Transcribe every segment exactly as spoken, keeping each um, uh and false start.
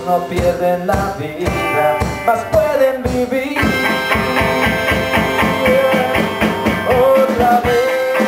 no pierden la vida, más pueden vivir otra vez.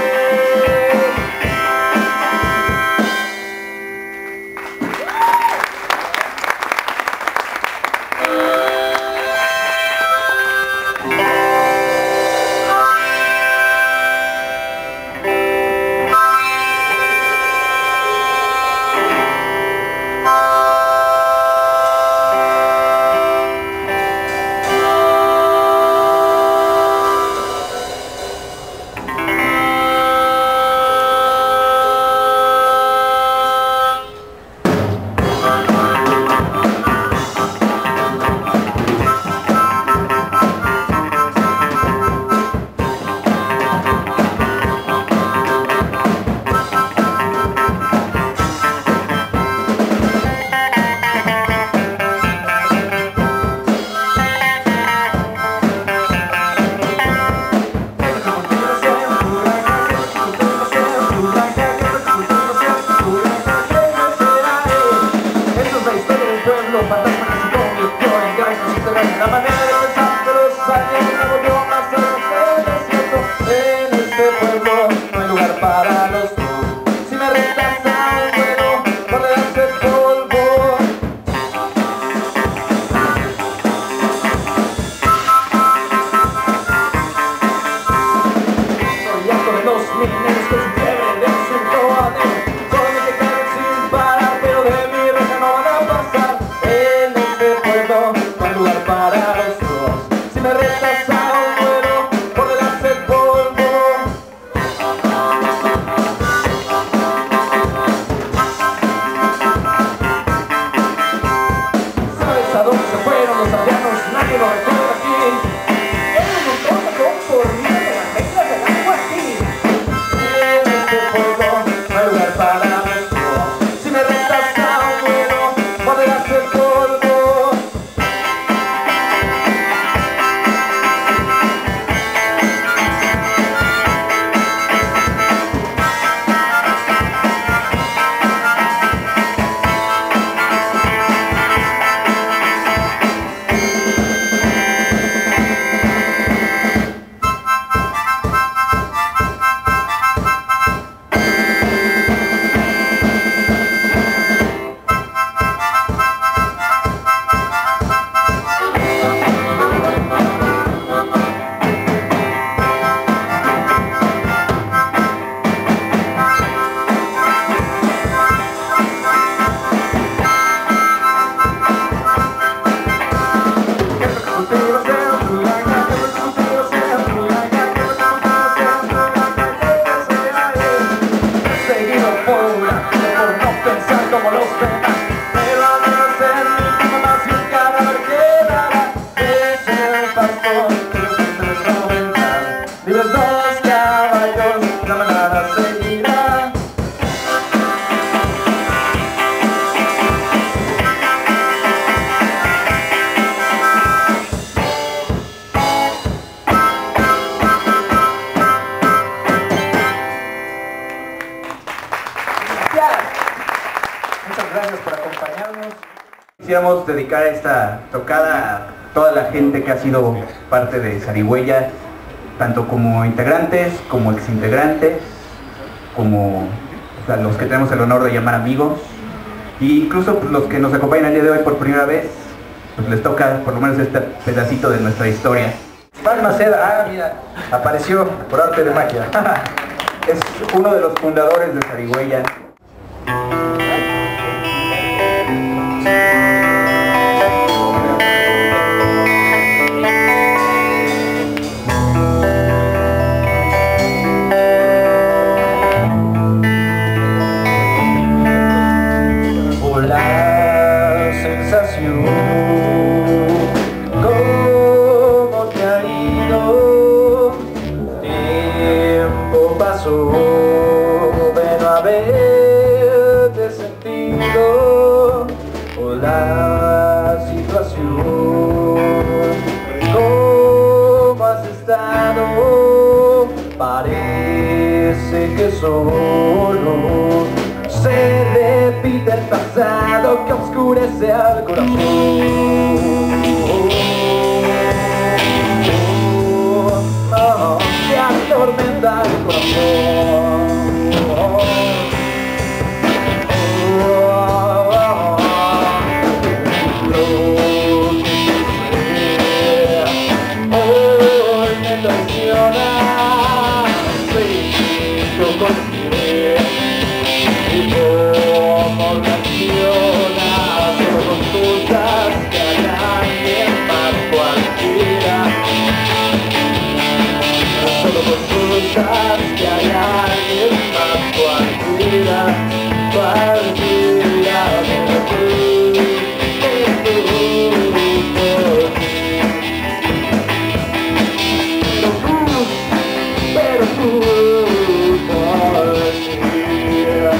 La manera de pensar de los años me volvió más cerca del desierto. En este pueblo no hay lugar para los dos. Si me rechazan, bueno, volverás el polvo. Soy harto de los mineros que sin fiebre de su coadero. Son los que caen sin parar, pero de mi reja no van a pasar. En este pueblo no hay lugar para los dos. Si me rechazaron, bueno, volverás el polvo. ¿Sabes a dónde se fueron los aldeanos? Nadie lo recuerda aquí. Era un montón de conformidad de las reglas del agua aquí. En este pueblo no hay lugar para los dos. Si me rechazaron, bueno, volverás el polvo. Como los demás, pero al menos en mi cama más y un cadáver quedará. Es el pastor que los ángeles comentan. Libres dos caballos, la manada seguirá. Muchas gracias por acompañarnos. Quisiéramos dedicar esta tocada a toda la gente que ha sido parte de Zarigüeya, tanto como integrantes, como exintegrantes, como o sea, los que tenemos el honor de llamar amigos, e incluso pues, los que nos acompañan el día de hoy por primera vez, pues les toca por lo menos este pedacito de nuestra historia. Iván Maceda, ah mira, apareció por arte de magia. Es uno de los fundadores de Zarigüeya. ¿Cómo te ha ido? Tiempo pasó, de no haberte sentido, o la situación. ¿Cómo has estado? Parece que solo se repite el pasado. pasado que oscurece al corazón. Oh, que atormenta el corazón. Hoy me traiciona, sí, yo consideré y como reacciona solo cosas que hagan bien más cualquiera, solo cosas que hagan bien más cualquiera, cualquiera pero tú, pero tú por mí, pero tú, pero tú por mí.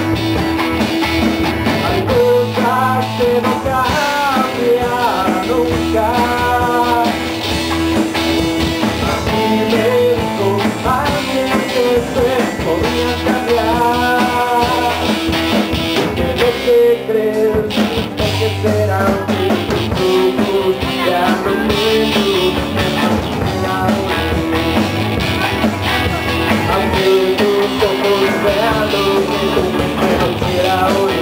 Hay cosas que no cambian nunca. A mí me dijo alguien que se podía cambiar. Que lo que crees es que será un título ya no me gusta. Aunque tus ojos vean lo que tú me quieras oír.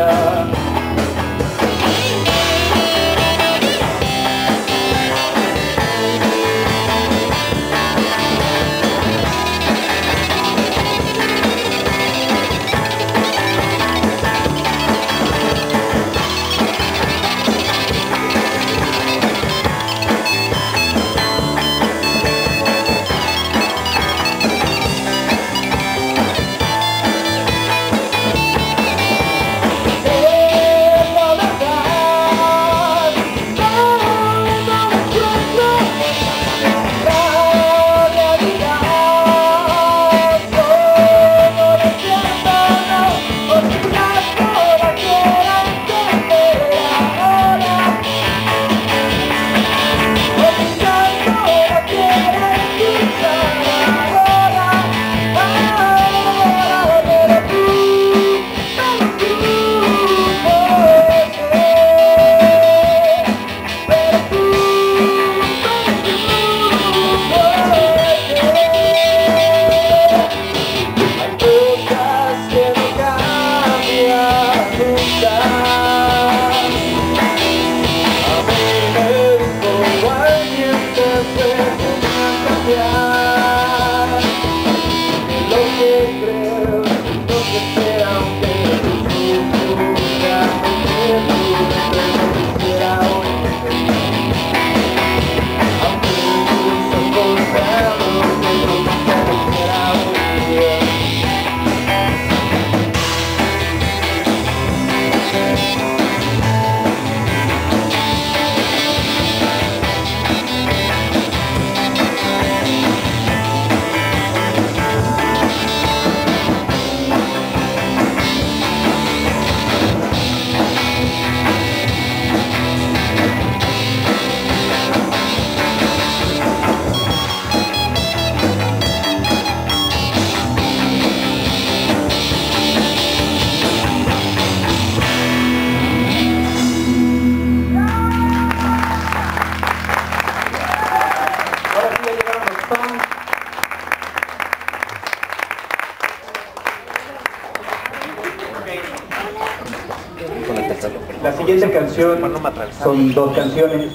La siguiente canción son dos canciones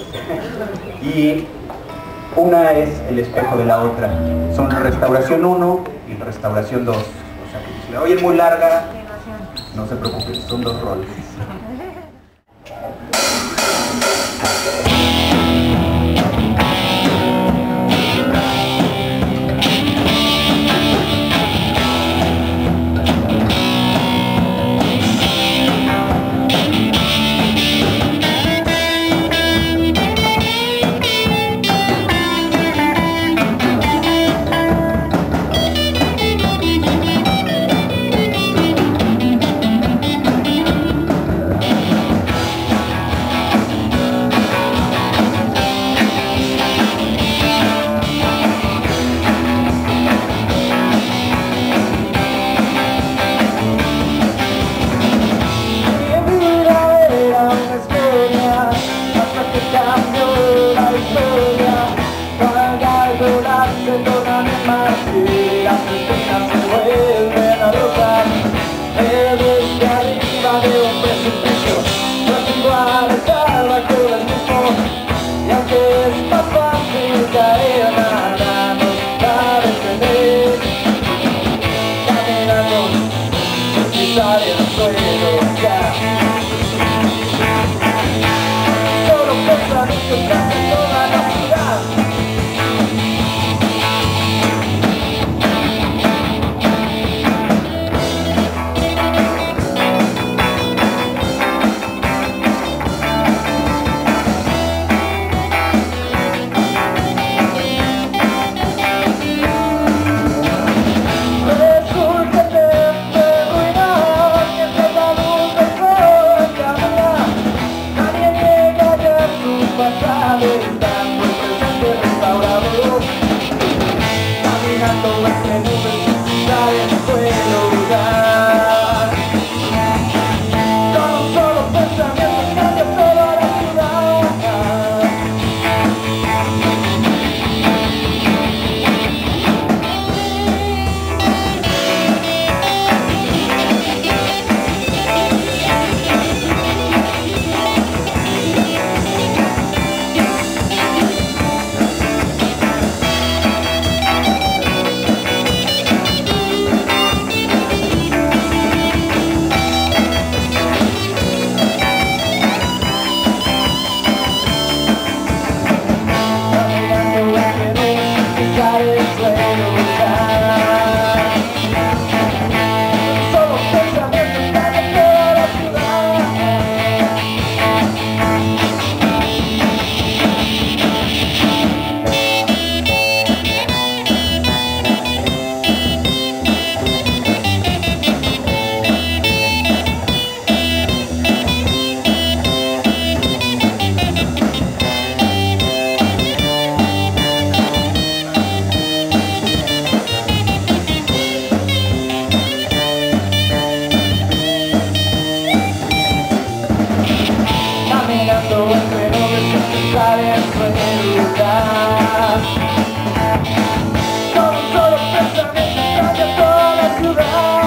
y una es el espejo de la otra. Son Restauración uno y Restauración dos. O sea que si la oyen muy larga, no se preocupen, son dos roles. que cambia toda la ciudad. Caminando entre nubes sin dar en suelo lugar. Con un solo pensamiento cambia toda la ciudad. Caminando entre nubes sin pensar en sueño lugar. Con un solo pensamiento cambia toda la ciudad.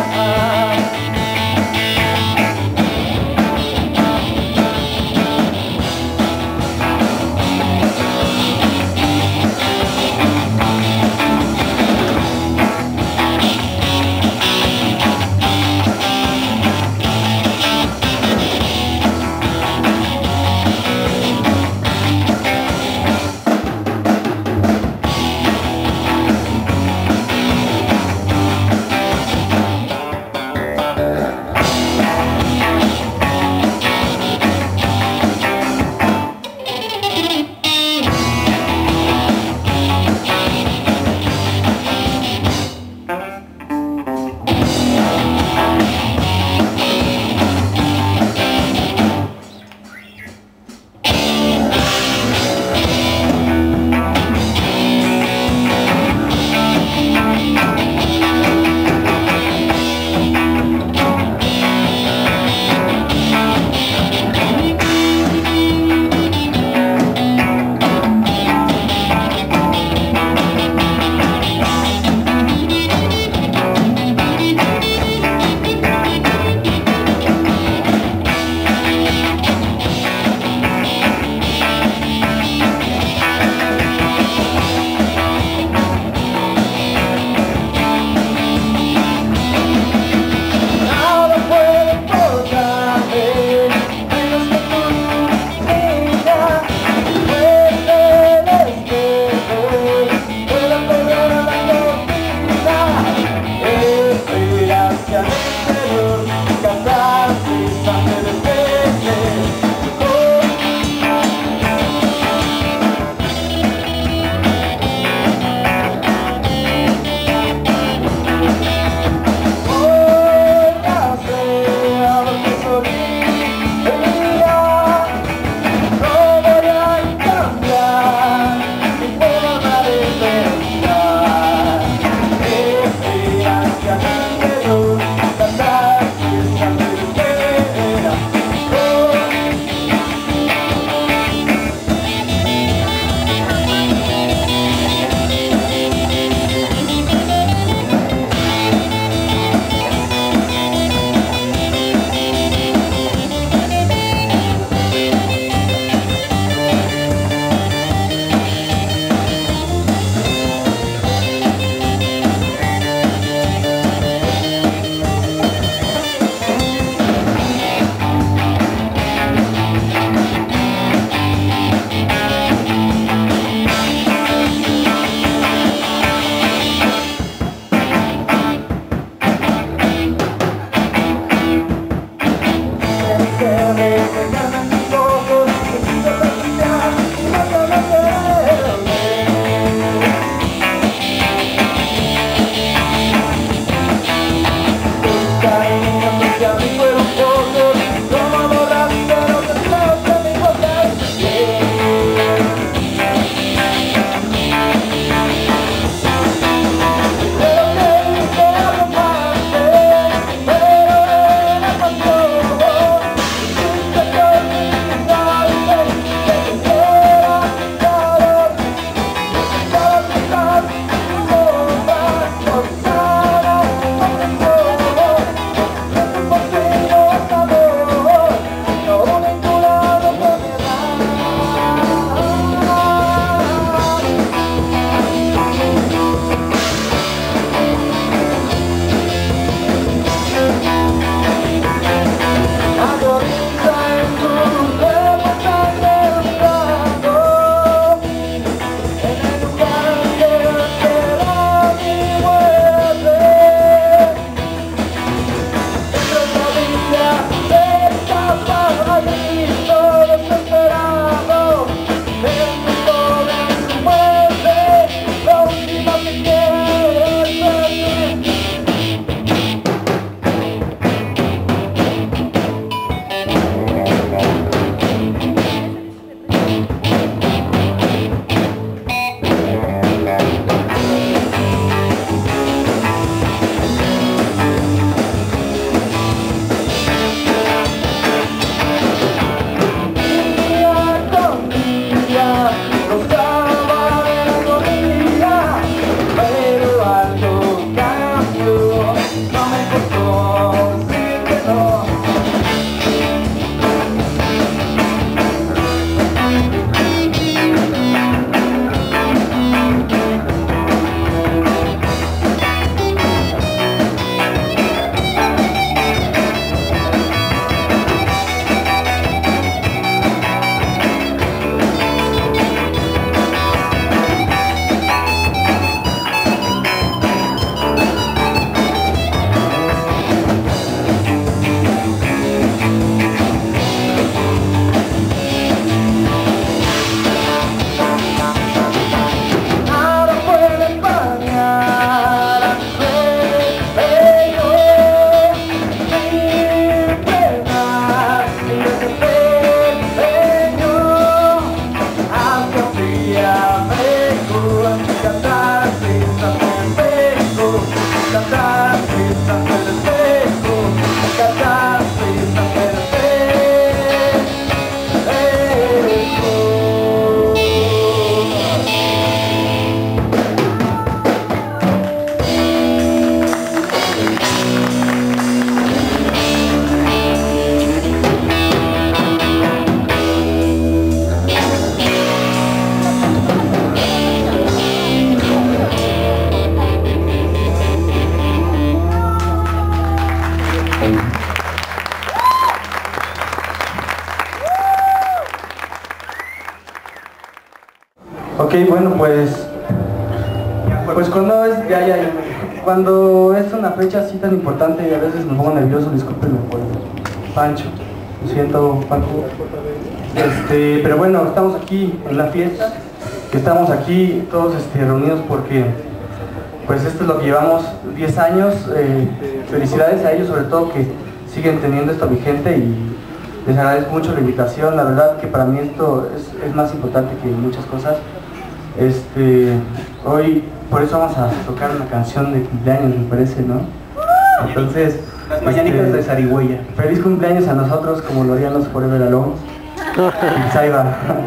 Ok, bueno, pues pues cuando es ya, ya, ya, cuando es una fecha así tan importante y a veces me pongo nervioso, discúlpenme por Pancho, lo siento, Paco. Este, pero bueno, estamos aquí en la fiesta, que estamos aquí todos este, reunidos porque pues esto es lo que llevamos diez años. Eh, felicidades a ellos, sobre todo que siguen teniendo esto vigente, y les agradezco mucho la invitación. La verdad que para mí esto es, es más importante que muchas cosas. Este, hoy, por eso vamos a tocar una canción de cumpleaños, me parece, ¿no? Entonces, las mañanitas este, de Zarigüeya. Feliz cumpleaños a nosotros, como lo harían los Forever Alone. Y pues ahí va.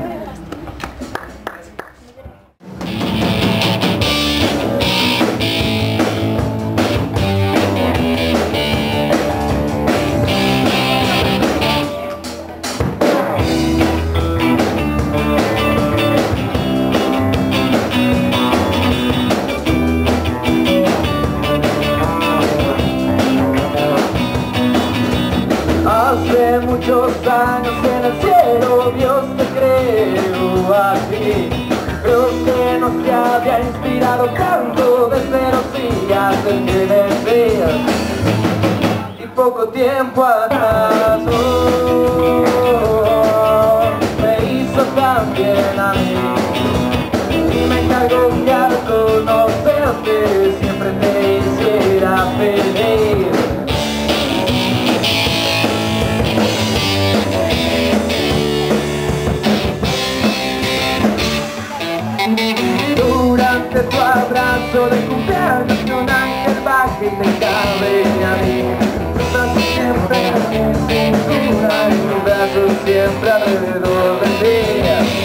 Hace muchos años en el cielo Dios te creó a ti. Creo que no te había inspirado tanto desde los días del que decías. Y poco tiempo atrás oh, me hizo tan bien a mí. Y me encargó que al conocerte siempre te hiciera feliz. Durante tu abrazo de cumpleaños un ángel baja y te cabe a mí. Estás siempre en mi cintura y tu brazo siempre alrededor de ti.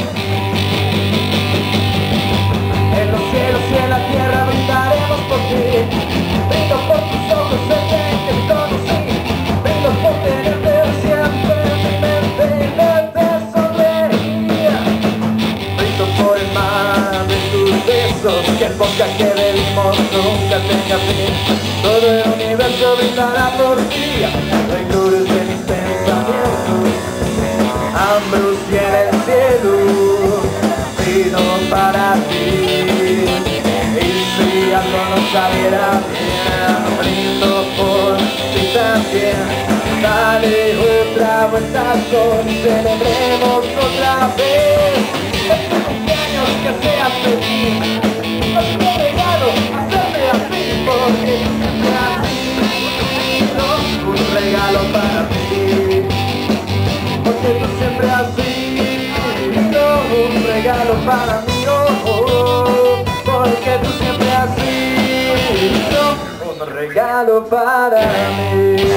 En los cielos y en la tierra brindaremos por ti. Brindo por tus ojos el día que te conocí. Brindo por tenerte siempre en mi mente y verte sonreír. Brindo por el mar de tus besos, que el bosque de limón nunca tenga fin. Todo el universo brindará por ti. Lectores de mis pensamientos, ambos y en el cielo, brindo para ti. Y si algo no saliera bien, brindo por ti también. Dale otra vuelta con y celebremos otra vez. Este cumpleaños que sea feliz. No es un regalo hacerme así, porque tú siempre así. No, un regalo para mí. Porque tú siempre así. No, un regalo para mí. Oh, oh, oh, porque tú siempre así. No, un regalo para mí.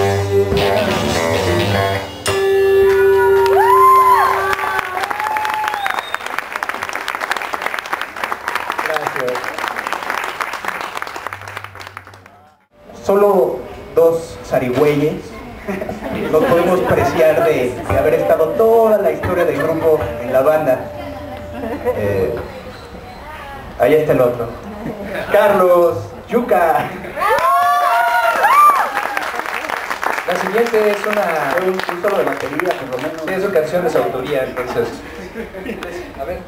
Solo dos zarigüeyes lo podemos apreciar de, de haber estado toda la historia del grupo en la banda. Eh, ahí está el otro. Carlos, Yuca. La siguiente es una, un, un solo de batería, por lo menos. Sí, es su canción de su autoría, entonces. A ver.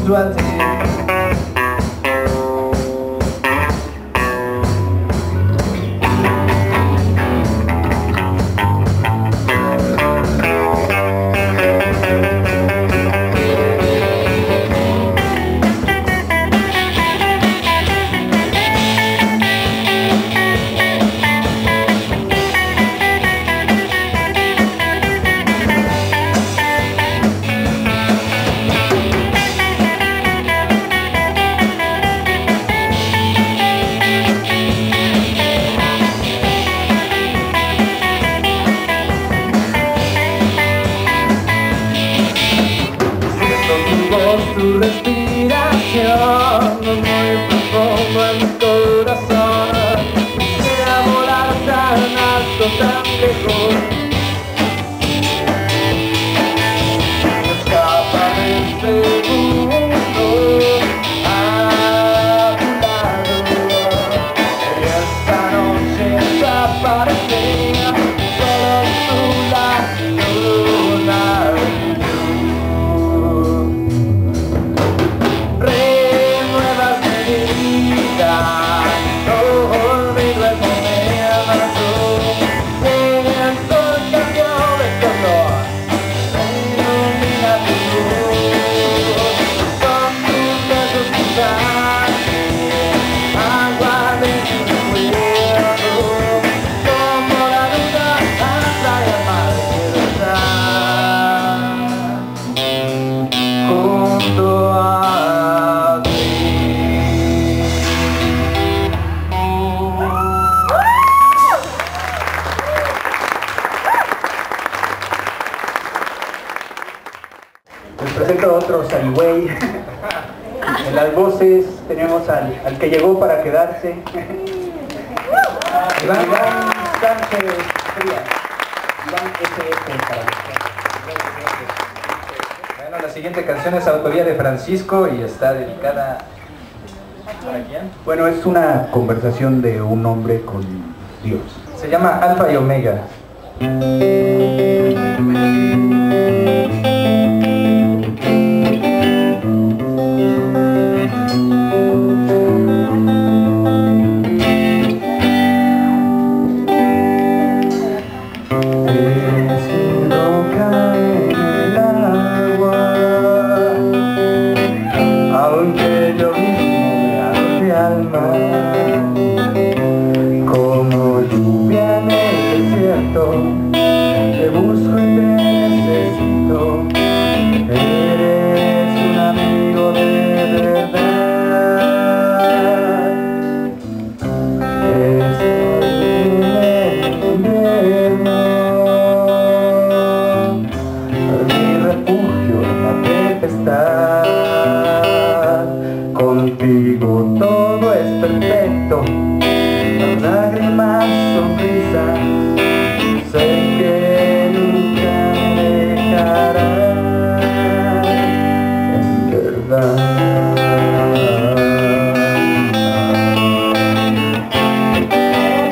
suerte. Tu respiración muy profundo en mi corazón. Quisiera volar tan alto, tan lejos, escapar de este mundo a tu lado. Y esta noche desaparecer solo tú, la luna y yo. Renuevas mi vida, no olvido el momento. Pienso el cambio de color, me ilumina tu luz. Son tus besos mensajes, agua de tu recuerdo, como la luna hasta el mar quiero estar junto a Les presento a otro zarigüey. En las voces tenemos al, al que llegó para quedarse. Iván Sánchez Frías. Iván S S para Bueno, la siguiente canción es autoría de Francisco y está dedicada ¿para quién? Bueno, es una conversación de un hombre con Dios. Se llama Alfa y Omega. Como lluvia en el desierto, te busco y te necesito. Eres un amigo de verdad. Estoy en el invierno, mi refugio en la tempestad. Contigo todo es perfecto, las lágrimas, sonrisas, sé que nunca me dejarás, en verdad. En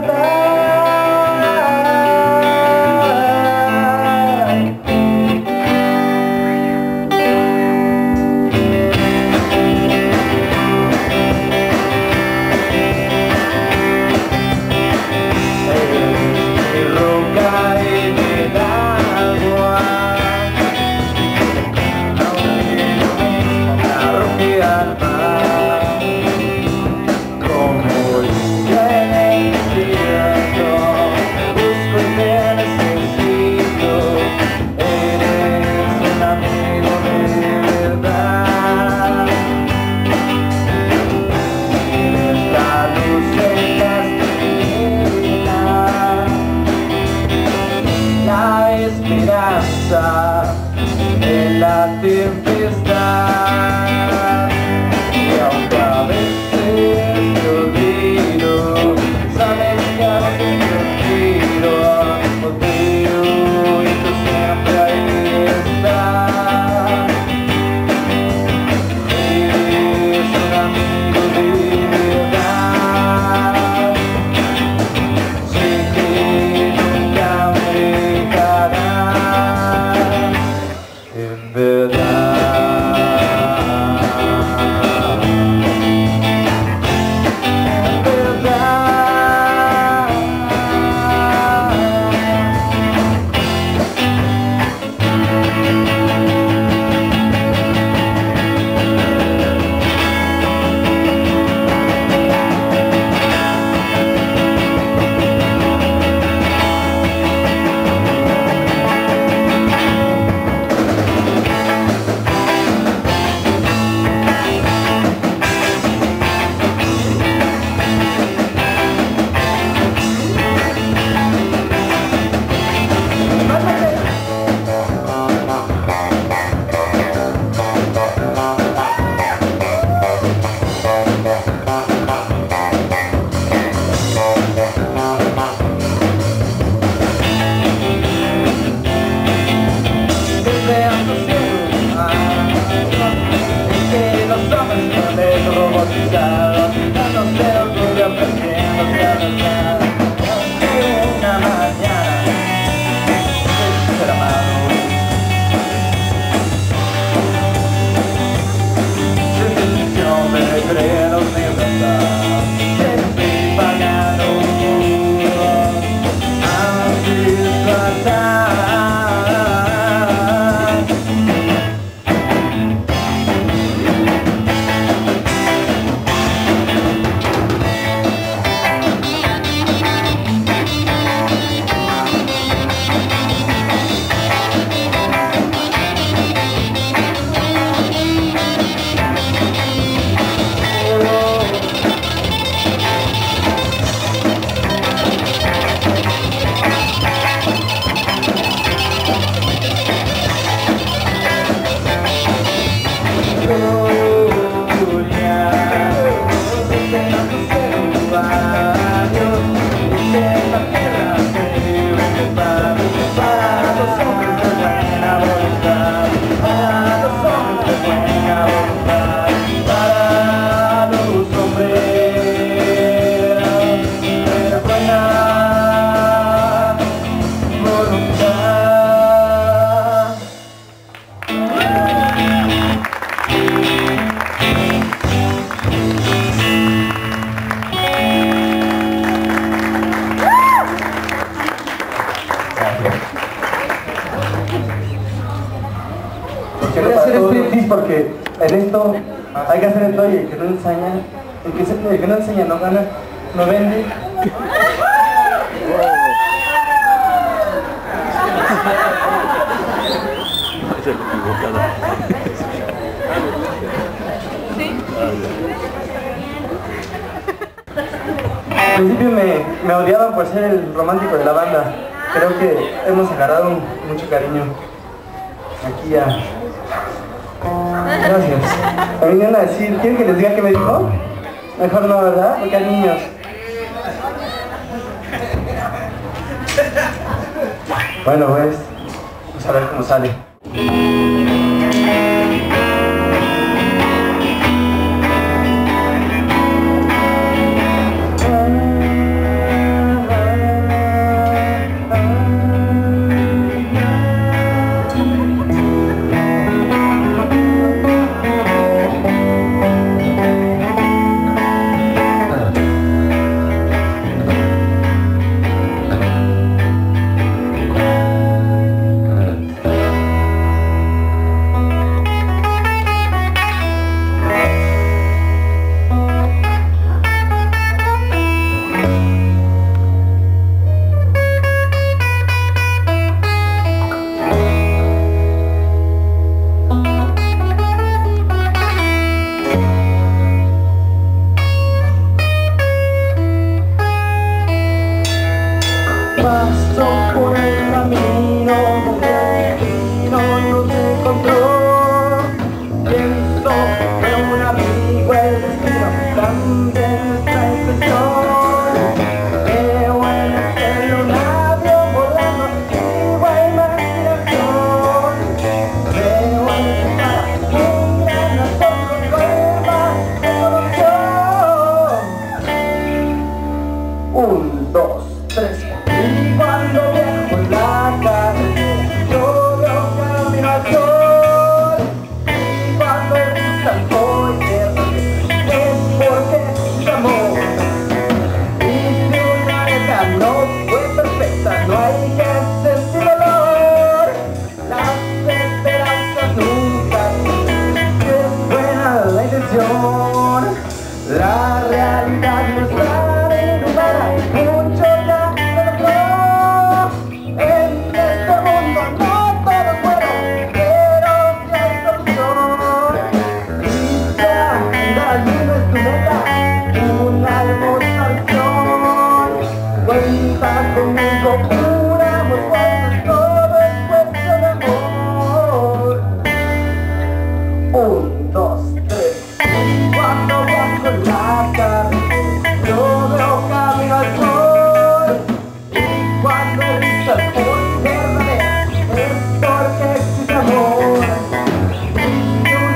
la tempestad, y aunque a veces te olvido, sabes que a veces te olvido, contigo y tú siempre ahí estás. Eres un amigo de verdad, sé que nunca me dejarás, en verdad. Es que los hombres son robotizados, no se ocurre aprendiendo a abrazar. Una mañana de ser amado, sin intención de creernos ni abrazar, estoy pagando a disfrazar. Voy a hacer striptease porque en esto hay que hacer el todo y el que no enseña, el que, se, el que no enseña no gana, no vende. Al principio me, me odiaban por ser el romántico de la banda. Creo que hemos agarrado mucho cariño aquí a... Gracias. Me vinieron a decir, ¿quieren que les diga qué me dijo? Mejor no, ¿verdad? Porque hay niños. Bueno, pues, vamos a ver cómo sale. Paso por el camino donde el destino nos encontró. Pienso que un amigo el destino cambia nuestra impresión. Veo en el cielo un avión volando, sigo a imaginación. Veo en el mar un gran asombro, nueva evolución. Un, dos, tres. Y cuando viajo en la carretera, yo veo camino al sol. Y cuando el sol voy de regreso, es porque es amor. Y si una vez no fue perfecta, no hay que sentir dolor. Las esperanzas nunca tienen, que es buena la intención. La realidad no está inhumana, mucho ya. En este mundo no todo es bueno, pero si hay solución. Y sea la luna es tu meta, una hermosa visión. Cuenta conmigo, unamos fuerzas, todo es cuestión de amor. Un, dos, tres. Y cuando viajo en la carretera, yo veo camino al sol. Y cuando el sol verdadera, es porque existe amor. Y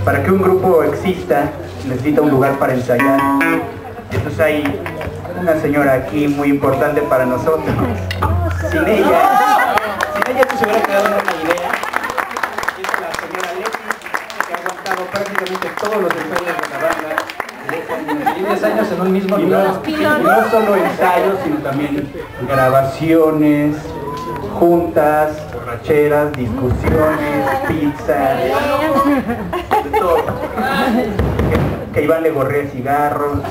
para que un grupo exista necesita un lugar para ensayar. Entonces hay una señora aquí muy importante para nosotros. Sin ella, sin ella esto se hubiera quedado en una idea. Es la señora Leti, que ha aguantado prácticamente todos los ensayos de la banda. diez años en un mismo Y lugar. no, y no solo ensayos, sino también grabaciones, juntas, borracheras, discusiones, pizzas, de todo. Que, que Iván le gorrea cigarros.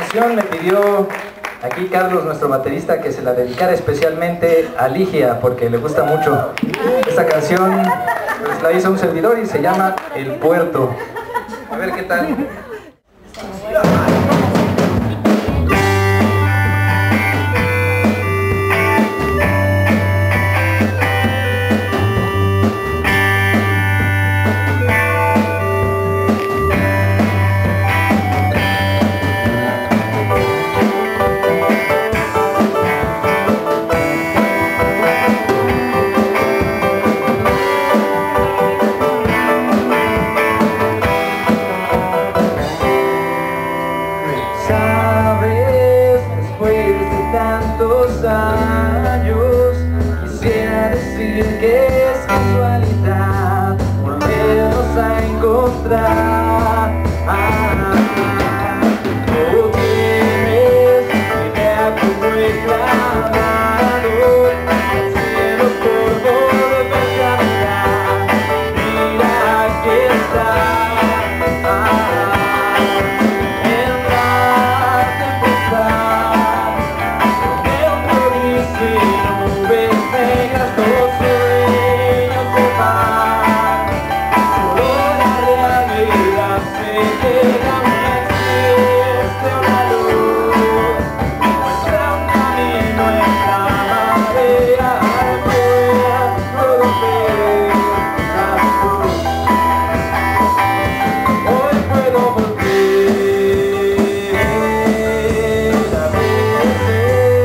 canción me pidió aquí Carlos, nuestro baterista, que se la dedicara especialmente a Ligia, porque le gusta mucho. Esta canción pues, la hizo un servidor y se llama El Puerto. A ver qué tal. Tantos años, quisiera decir que es casualidad volvernos a encontrar. Ah, no tienes idea cómo he clamado al cielo por volver a caminar. Mira, aquí está. Ah, en la tempestad. Nubes negras, dos sueños de mar. Solo la realidad se queda, no existe una luz. Muestra un camino en la marea, al puerto donde la luz. Hoy puedo volver a verte.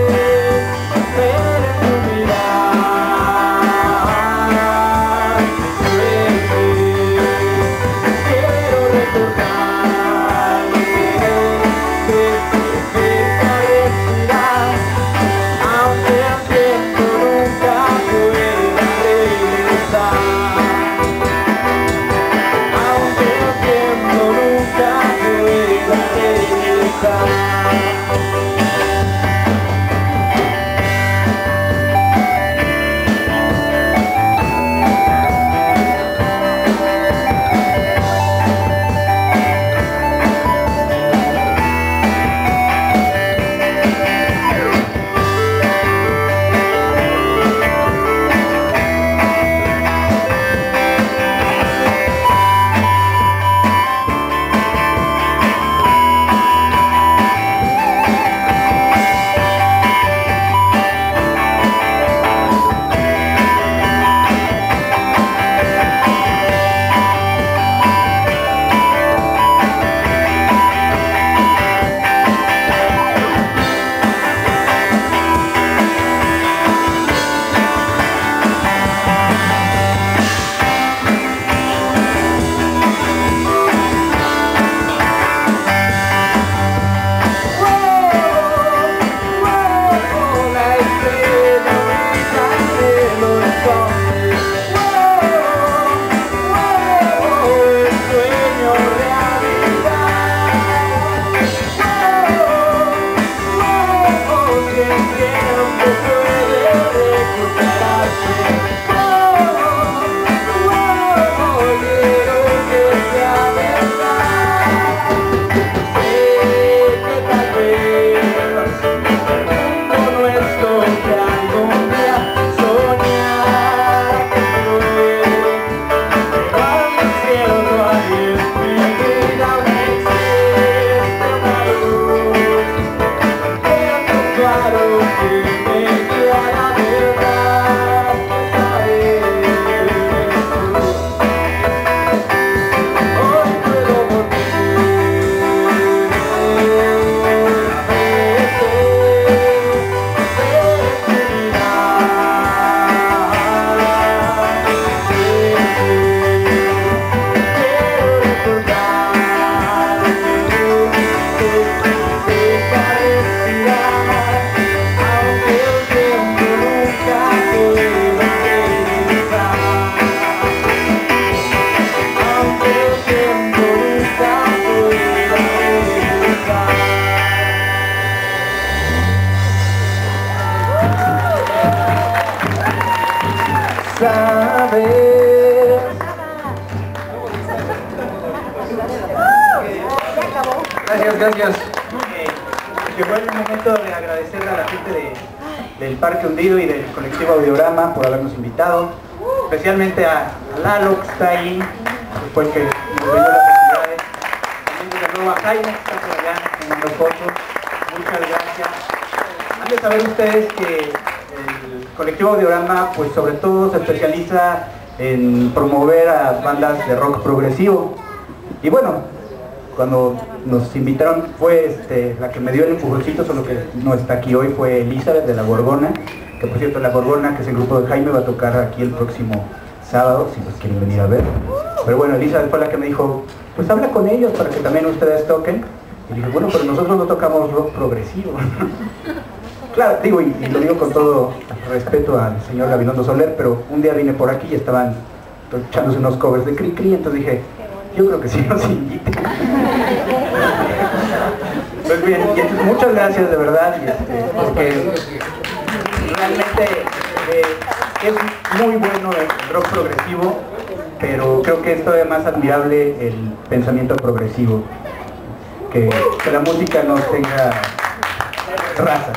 sabes. Gracias, gracias. llegó el momento de agradecerle a la gente de, del Parque Hundido y del colectivo Audiorama por habernos invitado, especialmente a Lalo, que está ahí, que fue el que nos dio las actividades. También un saludo a Jaime, que está por allá tomando fotos. Muchas gracias. Han de saber ustedes que el colectivo Audiorama, pues sobre todo se especializa en promover a bandas de rock progresivo. Y bueno, cuando nos invitaron fue este, la que me dio el empujoncito, solo que no está aquí hoy, fue Elizabeth de La Gorgona, que por cierto La Gorgona, que es el grupo de Jaime, va a tocar aquí el próximo sábado, si los quieren venir a ver. Pero bueno, Elizabeth fue la que me dijo, pues habla con ellos para que también ustedes toquen. Y dije, bueno, pero nosotros no tocamos rock progresivo. Claro, digo, y, y lo digo con todo respeto al señor Gabilondo Soler, pero un día vine por aquí y estaban echándose unos covers de Cri Cri, entonces dije, yo creo que sí nos inviten. Pues bien, y entonces, muchas gracias de verdad, y este, porque realmente eh, es muy bueno el rock progresivo, pero creo que es todavía más admirable el pensamiento progresivo, que, que la música no tenga razas.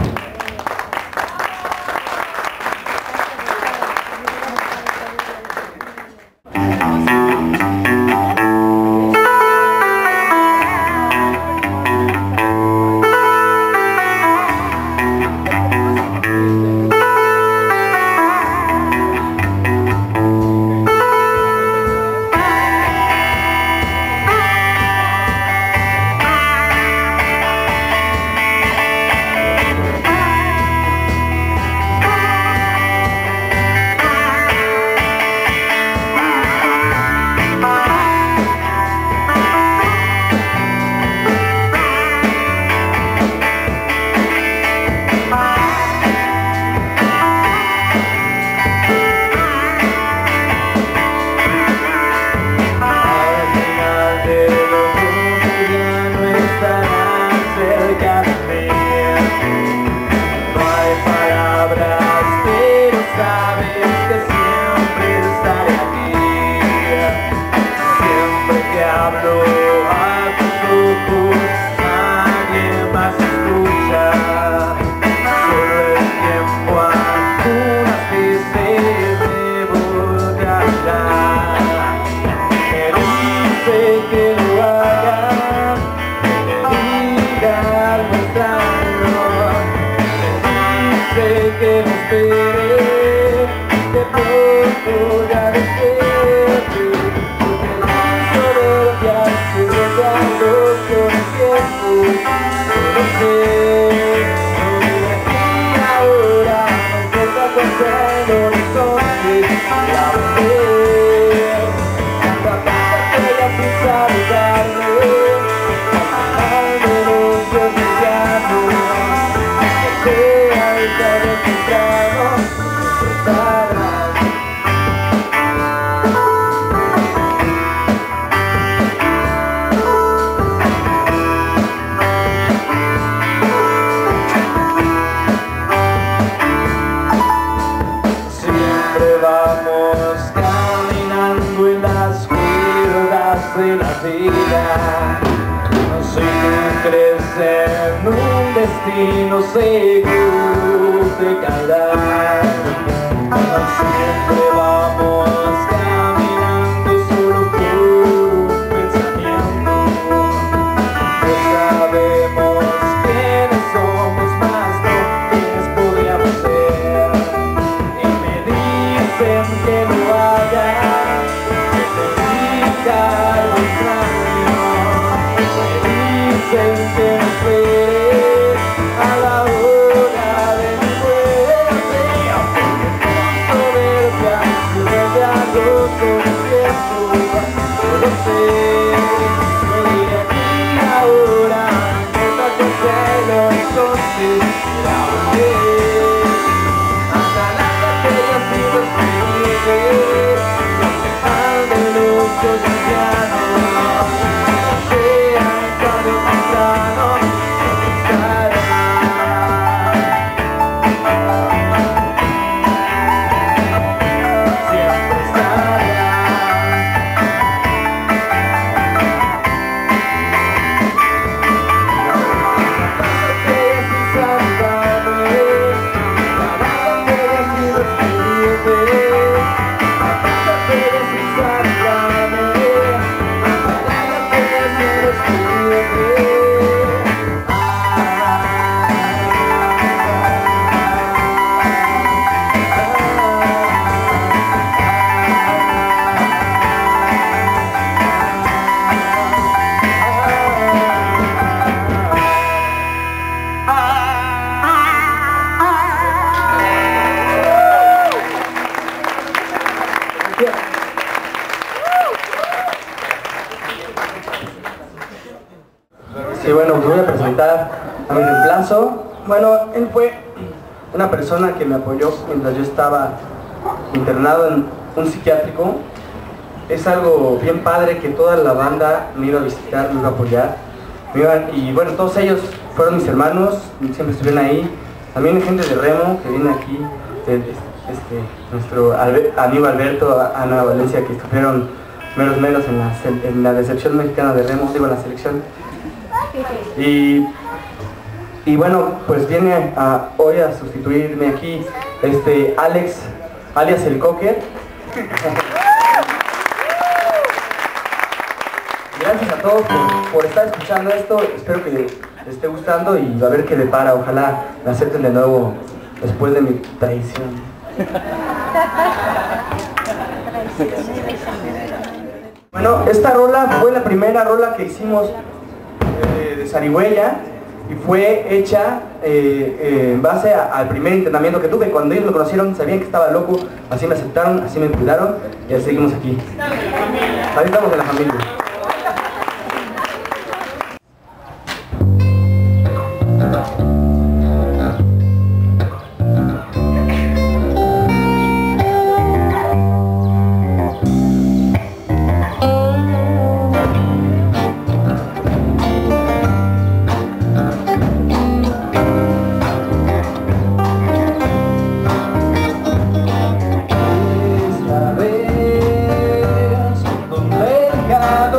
De la vida, sin crecer en un destino seguro de caerá. Siempre vamos caminando solo por un pensamiento. No sabemos quiénes somos, más no quiénes podríamos ser. Y me dicen que lo haga, que te diga algo extraño. Me dicen que no esperes a la hora de mi muerte, aunque punto verte antes de algo con el tiempo. Yo lo sé, no diré aquí ahora, no importa que sea el horizonte, la volver hasta la botella sin despedirme. Los ojos ya no sean tarde o temprano. Sí, bueno, os voy a presentar a mi reemplazo. Bueno, él fue una persona que me apoyó mientras yo estaba internado en un psiquiátrico. Es algo bien padre que toda la banda me iba a visitar, me iba a apoyar. Me iban, y bueno, todos ellos fueron mis hermanos, siempre estuvieron ahí. También hay gente de Remo que viene aquí, de, este, nuestro Albe, amigo Alberto, Ana Valencia, que estuvieron meros meros en la, en la decepción mexicana de Remo, digo en la selección. Y, y bueno, pues viene a, hoy a sustituirme aquí este Alex, alias el Cocker. Gracias a todos por, por estar escuchando esto, espero que les esté gustando y a ver qué depara, ojalá me acepten de nuevo después de mi traición. Bueno, esta rola fue la primera rola que hicimos eh, de Zarigüeya y fue hecha eh, eh, en base a, al primer internamiento que tuve. Cuando ellos me conocieron sabían que estaba loco, así me aceptaron, así me cuidaron y así seguimos aquí. Ahí estamos en la familia. Esta vez, donde el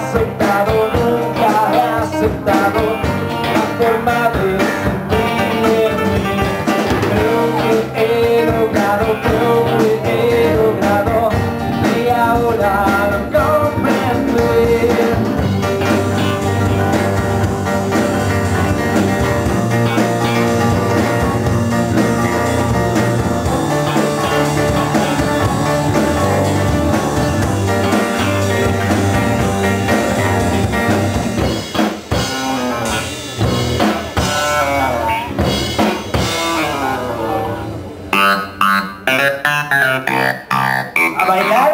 aceptado, nunca he aceptado la forma de sentirme en mí. Creo que he logrado, creo que he logrado y ahora lo comprender. ¡A bailar!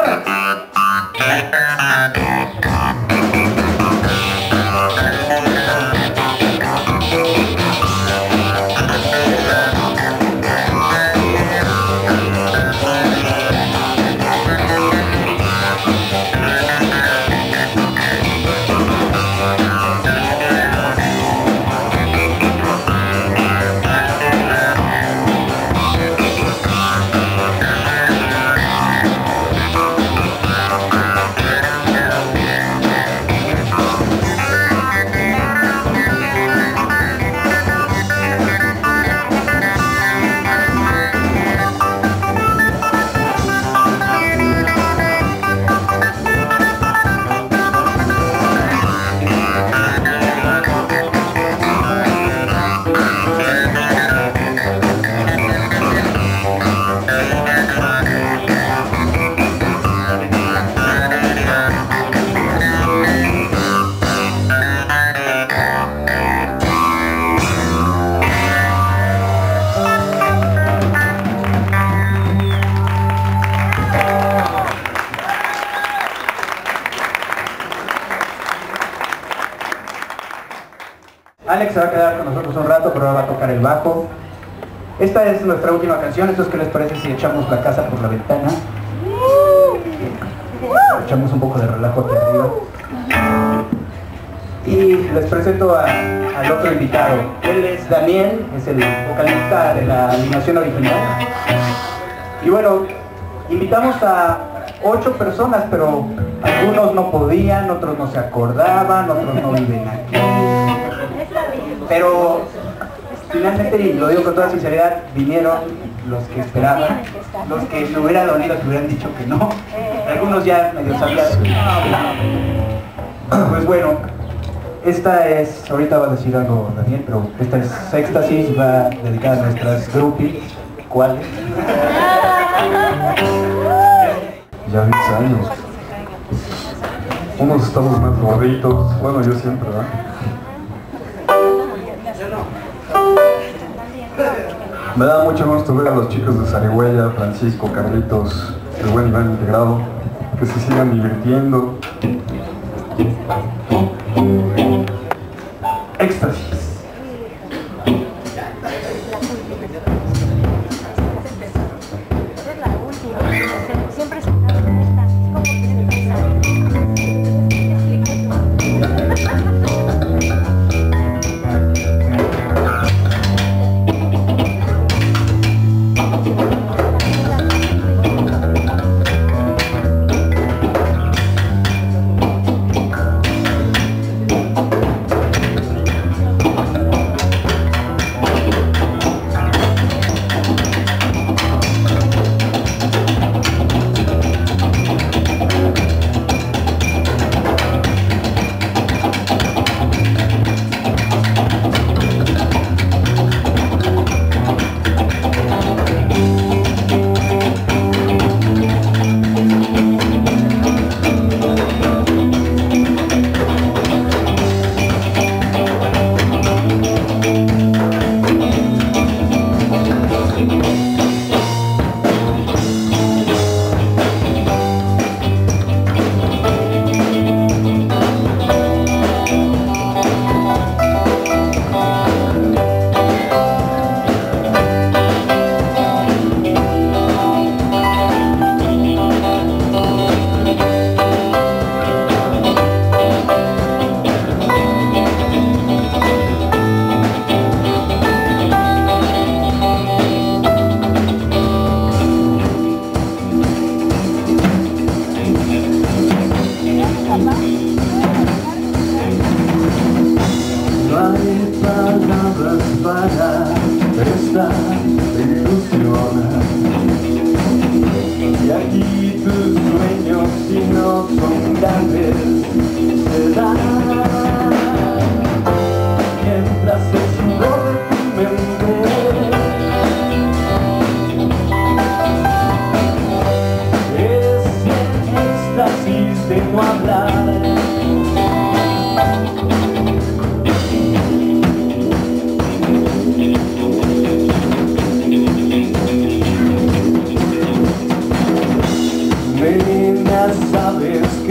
Alex se va a quedar con nosotros un rato, pero ahora va a tocar el bajo. Esta es nuestra última canción. Entonces, ¿qué les parece si echamos la casa por la ventana? Echamos un poco de relajo aquí arriba. Y les presento a, al otro invitado. Él es Daniel, es el vocalista de la animación original. Y bueno, invitamos a ocho personas, pero algunos no podían, otros no se acordaban, otros no viven aquí. Pero finalmente, y lo digo con toda sinceridad, vinieron los que esperaban, los que me hubiera dolido que hubieran dicho que no. Algunos ya medio sabían. Pues bueno, esta es, ahorita va a decir algo Daniel, pero esta es Éxtasis, va dedicada a nuestras groupies. ¿Cuáles? Ya diez años. Unos estamos más gorditos, bueno, yo siempre, ¿verdad? Me da mucho gusto ver a los chicos de Zarigüeya, Francisco, Carlitos, el buen Iván integrado, que se sigan divirtiendo. Éxtasis.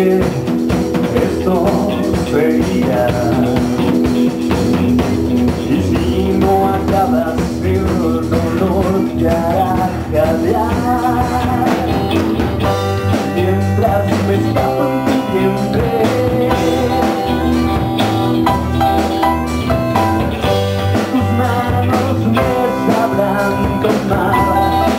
que esto sería. Y si no acabas el dolor te hará jadear. Mientras me escapo en tu vientre, tus manos me sabrán tomar.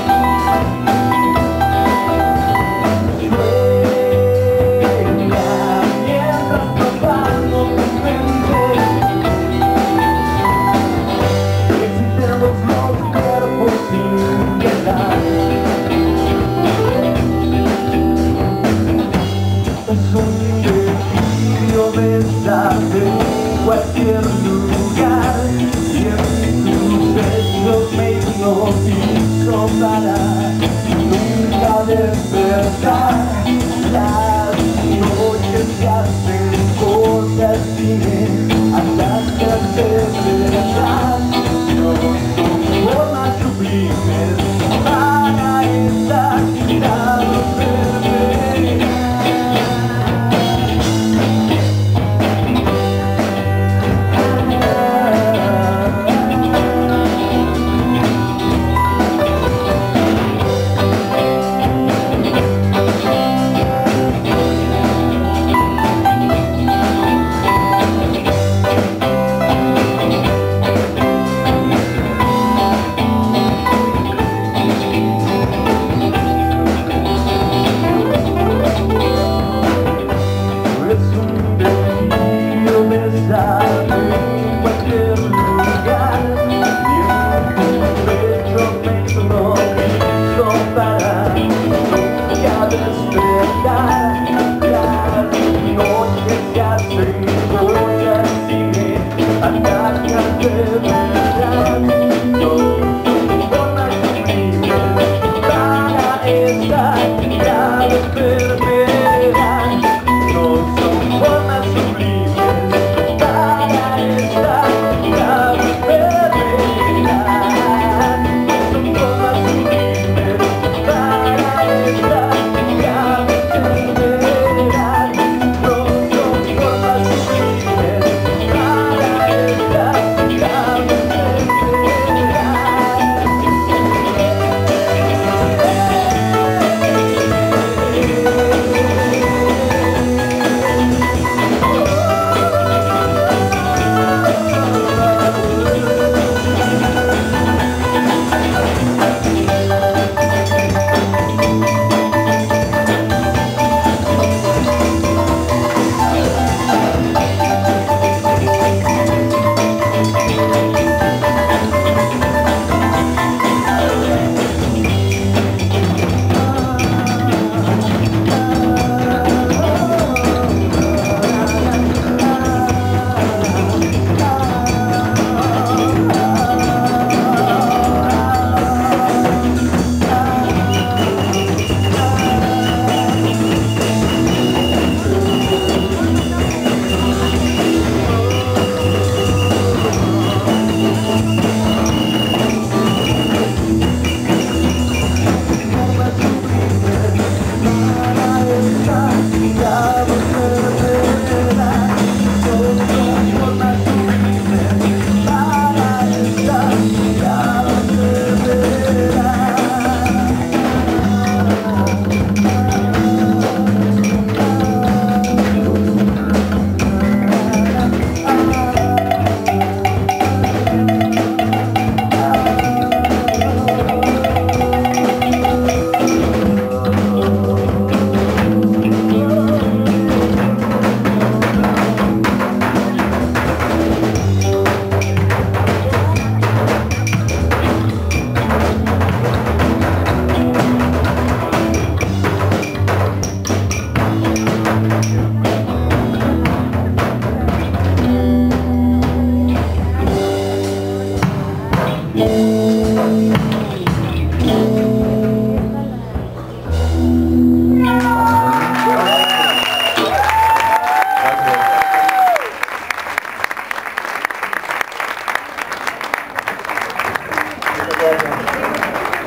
En cualquier lugar y en tus besos me hipnotizo para nunca despertar. Las noches se hacen cortas y atacan de verdad. No son formas sublimes para esta mirada perversa.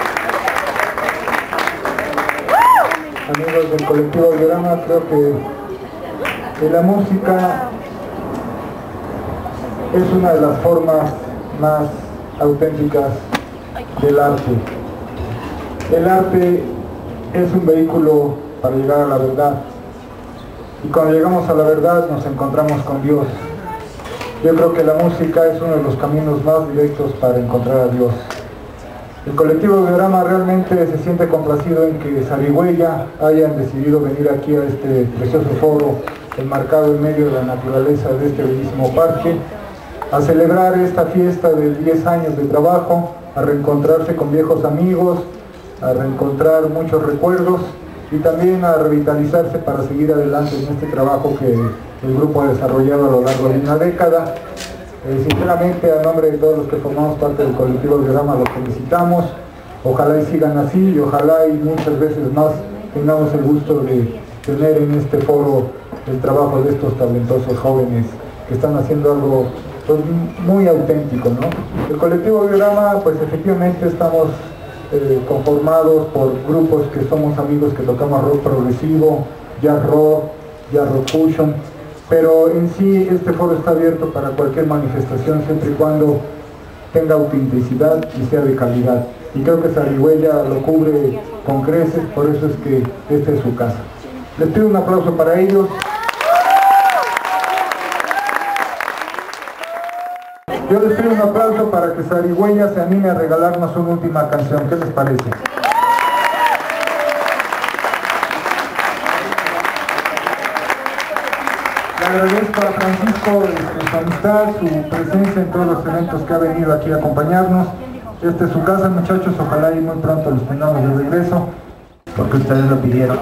Amigos del colectivo Diorama, creo que que la música es una de las formas más auténticas del arte. El arte es un vehículo para llegar a la verdad, y cuando llegamos a la verdad nos encontramos con Dios. Yo creo que la música es uno de los caminos más directos para encontrar a Dios. El colectivo Videorama realmente se siente complacido en que Zarigüeya hayan decidido venir aquí a este precioso foro enmarcado en medio de la naturaleza de este bellísimo parque, a celebrar esta fiesta de diez años de trabajo, a reencontrarse con viejos amigos, a reencontrar muchos recuerdos y también a revitalizarse para seguir adelante en este trabajo que el grupo ha desarrollado a lo largo de una década. Eh, sinceramente, a nombre de todos los que formamos parte del colectivo Videorama, los felicitamos. Ojalá y sigan así, y ojalá y muchas veces más tengamos el gusto de tener en este foro el trabajo de estos talentosos jóvenes que están haciendo algo pues, muy auténtico, ¿no? El colectivo Videorama, pues efectivamente estamos eh, conformados por grupos que somos amigos que tocamos rock progresivo, jazz rock, jazz rock fusion, pero en sí este foro está abierto para cualquier manifestación siempre y cuando tenga autenticidad y sea de calidad. Y creo que Zarigüeya lo cubre con creces, por eso es que esta es su casa. Les pido un aplauso para ellos. Yo les pido un aplauso para que Zarigüeya se anime a regalarnos una última canción. ¿Qué les parece? Le agradezco a Francisco de su amistad, su presencia en todos los eventos que ha venido aquí a acompañarnos. Esta es su casa, muchachos, ojalá y muy pronto los tengamos de regreso, porque ustedes lo pidieron.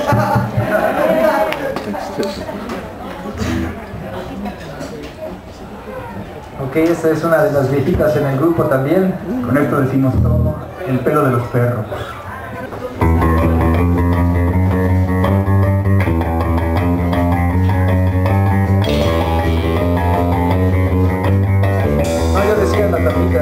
Ok, esta es una de las viejitas en el grupo también. Con esto decimos todo, el pelo de los perros. No, yo decía la tapita.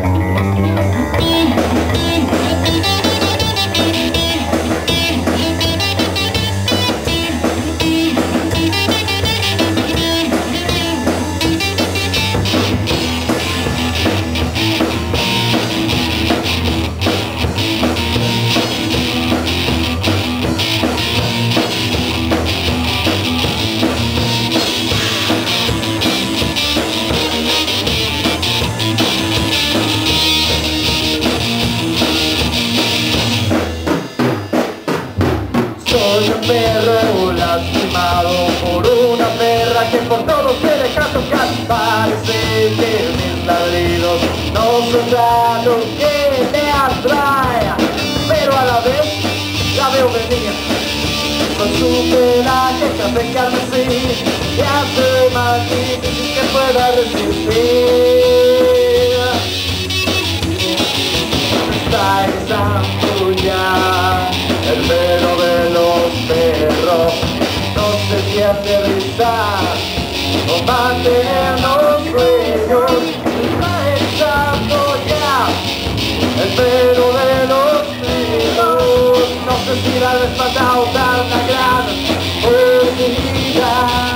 Soy un perro lastimado por una perra que por todo se deja tocar. Parece que mis ladridos no son algo que me atrae, pero a la vez la veo venir con su pelaje café carmesí y hace más difícil que pueda resistir. Está exando ya el pelo de los perros, no sé si aterrizar o mantenernos sueños. Está exando ya el pelo de los perros, no sé si la espalda o dar una gran oportunidad.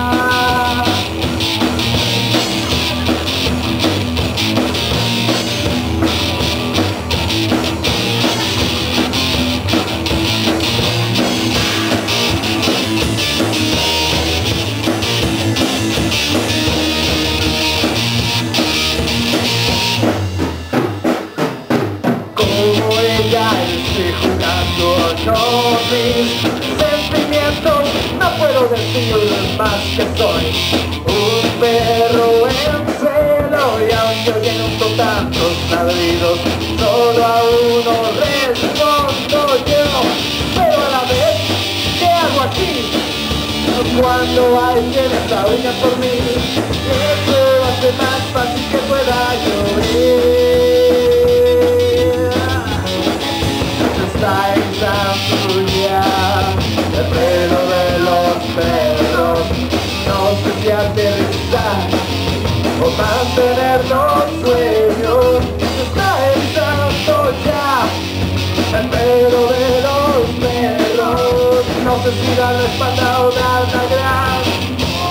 No, mis sentimientos no puedo decir más que soy un perro en celo, y aunque viento tantos ladridos solo a uno respondo yo. Pero a la vez, ¿qué hago aquí? Cuando alguien está uña por mí, eso hace más fácil que pueda llover. Está exando ya el pelo de los perros, no sé si aterrizar o mantenernos sueños. Está exando ya el pelo de los perros, no sé si dar la espalda o dar una gran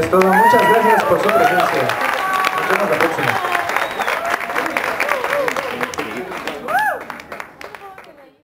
es todo. Muchas gracias por su presencia. Nos vemos la próxima.